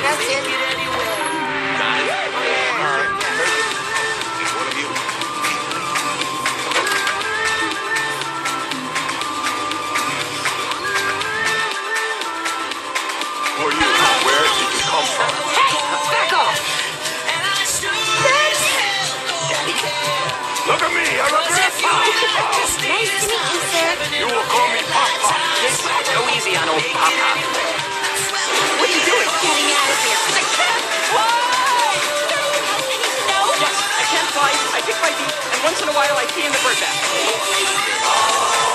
That's it. Got it? One of you. Who are you? Where did you come from? Hey, back off. Look at me, I'm a grandpa! Nice to meet you, sir. You will call me Papa. Go easy on old Papa. What are you doing? Getting out of here. I can't fly! No? Yes, I can fly, I pick my feet, and once in a while I pee in the bird bath.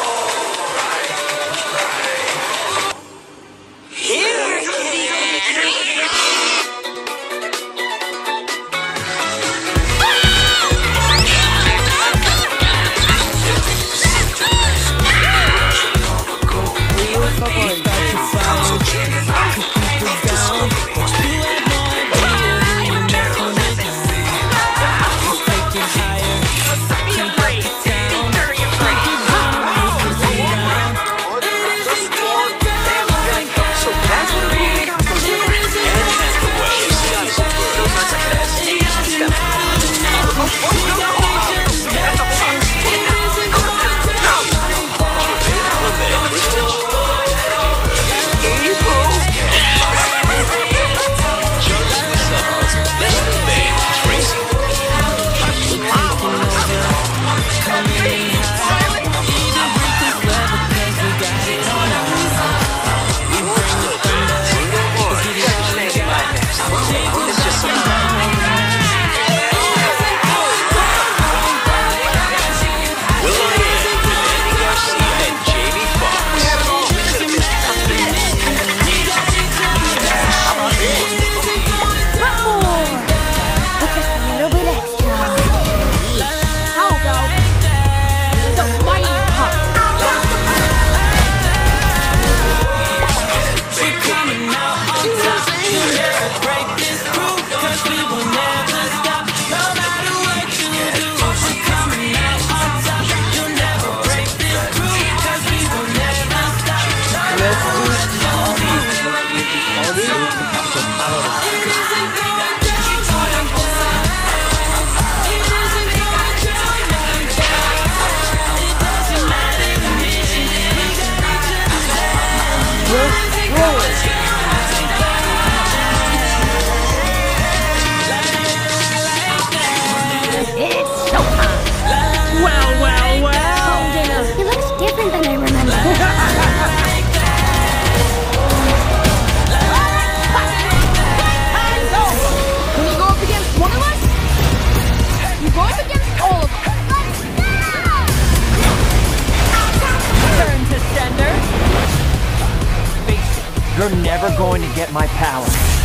You're never going to get my power.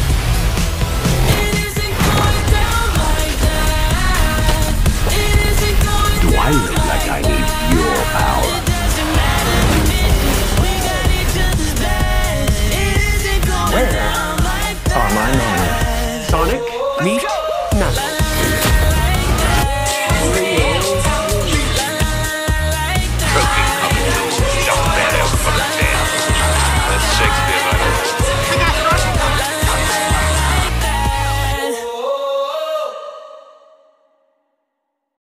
Do I look like I need your power? Where are my moments? Sonic, meet